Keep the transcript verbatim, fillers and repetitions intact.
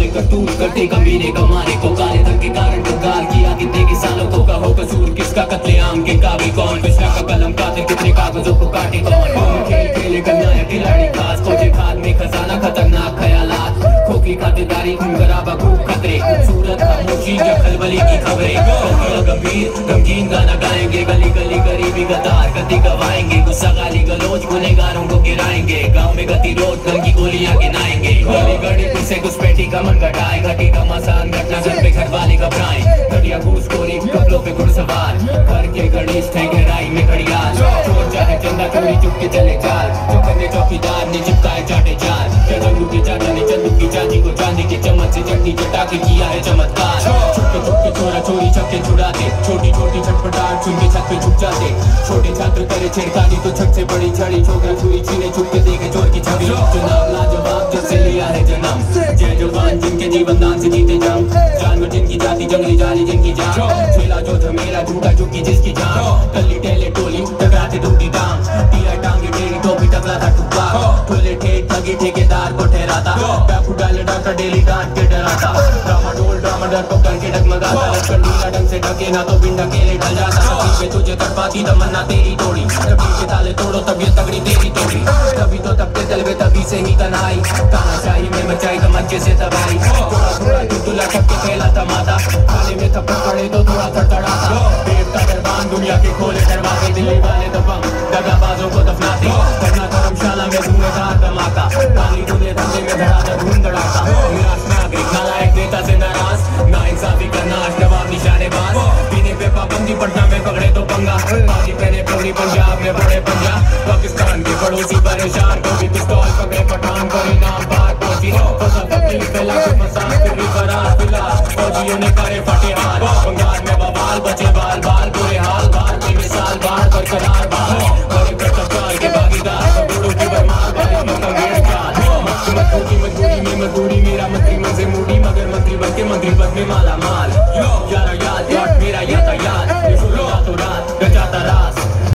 पे करतूत करते कमीने कमाने को, काले धन के कारण कंगाल किया कितने के सालों को, कहो कसूर किसका कत्लेआम के काबिल कौन, पिछला का कलम कातिल कितने कागजों को काटे कौन, खेल खेले करना है खिलाड़ी खास, खोजे खाद में खजाना खतरनाक ख्यालात, खोखली खातिरदारी खून खराबा खूब खतरे, खूबसूरत खामोशी जब खलबली की खबरें, गंभीर गमगीन गाना गाएंगे, गली गली गरीबी गद्दार गति गवाएंगे, गुस्सा गाली गलोच गुनहगारों को गिराएंगे, गांव में गतिरोध गन की गोलियां गिनाएंगे, गली गड़ी फिर से घुसपैठी का मन घटाए, घटी का मसान घटना घर पे घर वाले घबराएं, घटिया घूसखोरी कपड़ों पे घुड़सवार, घर के गणेश थे गहराई में घड़ियाल, चोर चाहे चंदा चोरी चुप के चले चाल, चौकन्ने चौकीदार ने चिपकाए चाटे चाल, चंदू के चाचा ने चंदू की चाची को चांदी के चम्मच से चटनी चटा के किया है चमत्कार, छुपके छुपके चोरा चोरी छक्के छुड़ाते, छोटी छोटी छटपटाहट सुन के छत पे छुप जाते, छोटे छात्र करे छेड़खानी तो छत से बड़ी छड़ी, छोकरा छुरी छीने छुप के देखे चोर की छवि, चुनाव लाजवाब जब से लिया है जन्म, जय जवान जिनके जीवन दान से जीते जंग, जानवर जिनकी जाति जंगली जाली जिनकी जान, छेला जो झमेला झूठा झुकी जिसकी जान, टल्ली टेले टोली टकराते टूटी टांग, टीला टांगे टेढ़ी टोपी टकला था टुकड़ा, ठोले ठेठ ठगी ठेकेदार को ठहराता, डाकू डाले डाका डेली डांट के डराता, ड्रामा डोल ड्रामा डर को करके डगमगाता, लश्कर नीला ढंग से ढके ना तो बिंदा केले ढल जाता, पे तुझे तड़पाती तमन्ना तेरी तोड़ी, तभी के ताले तोड़ो तबीयत तगड़ी तेरी तोड़ी, तभी तो तब के तलवे तभी से ही तनाई, तानाशाही में मचाई तमंचे से तबाही, थोड़ा थोड़ा तुला छप के फैला तमाता, खाने में थप्पड़ पड़े तो थोड़ा थड़थड़ाता, देवता दरबान दुनिया के खोले दरवाजे, दिल्ली वाले दबंग दगाबाजों को दफनाते, धरना धर्मशाला में धुएंधार धमाका, गाली दूल्हे धंधे में धड़ाधड़ धूम धड़ाका, निराश नागरिक नालायक नेता से नाराज, नाइंसाफी करना जवाब निशानेबाज, पीने पे पाबंदी पटना में पकड़े तो पंगा, पानी पहने पगड़ी पंजाब में बड़े पंजाब, पाकिस्तान के पड़ोसी परेशान, कभी पिस्तौल पकड़े पठान करे नाम बात पहुंची, फसल तब्दील फैला के फसाद फिर भी फरार फिलहाल, फौजियों ने करे फटेहाल, बंगाल में बवाल बचे बाल बाल बुरे हाल, बाल की मिसाल बाढ़ बरकरार बाल, बड़े भ्रष्टाचार के भागीदार, करोड़ों की बरमार बड़े मंगेश जाल, मजबूरी मजबूरी में मजबूरी मेरा मंत्री मन से मूडी, मगर मंत्री बन के मंत्री पद में माला माल, यारा